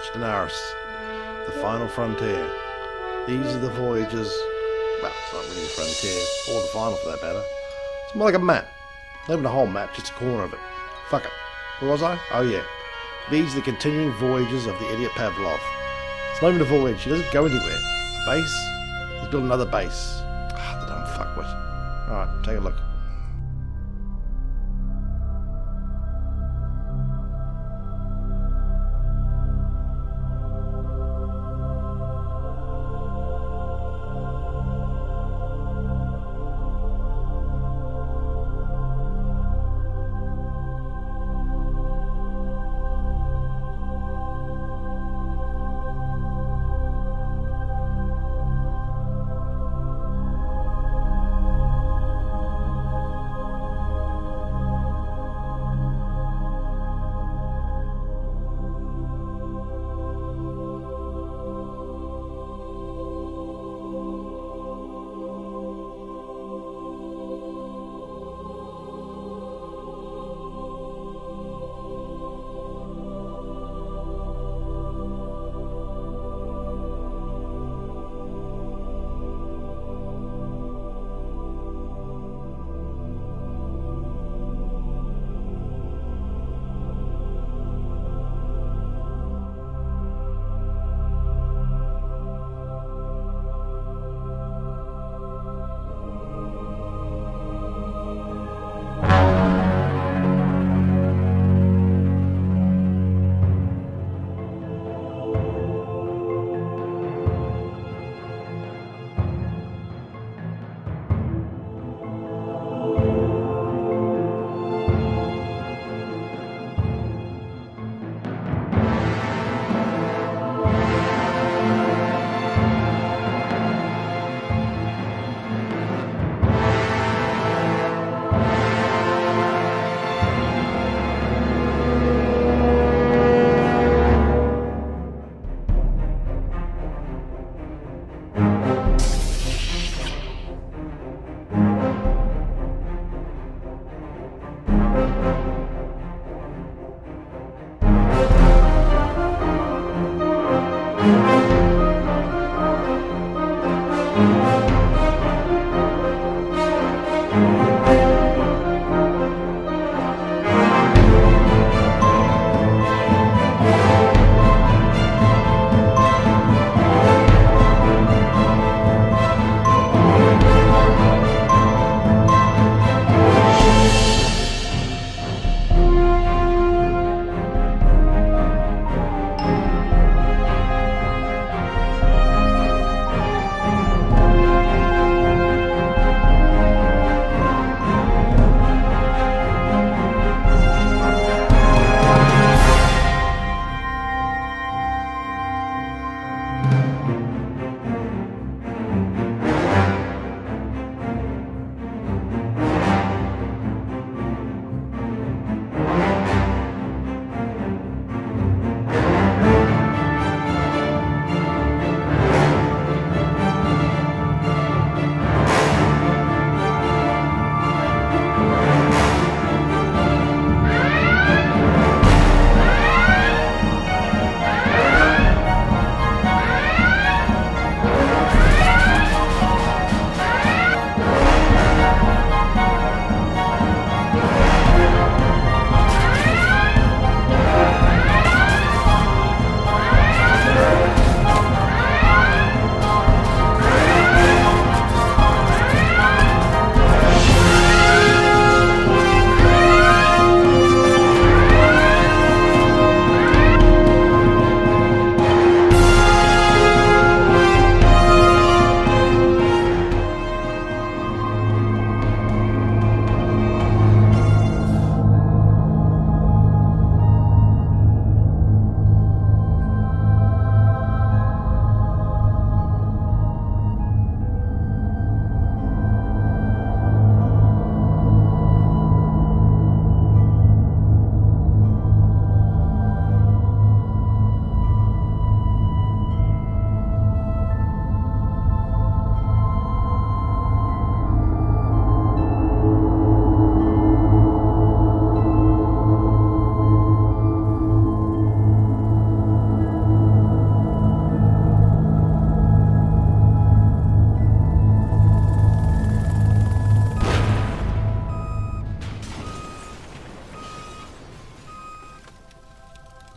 Daenerys, the final frontier. These are the voyages. Well, it's not really the frontier, or the final for that matter. It's more like a map. Not even a whole map, just a corner of it. Fuck it. Where was I? Oh yeah. These are the continuing voyages of the idiot Pavlov. It's not even a voyage, he doesn't go anywhere. A base? He's built another base. Ah, the dumb fuckwit. Alright, take a look.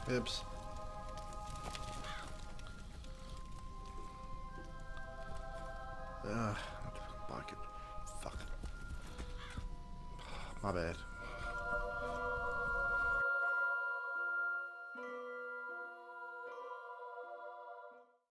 Oops. Bucket. Fuck. My bad.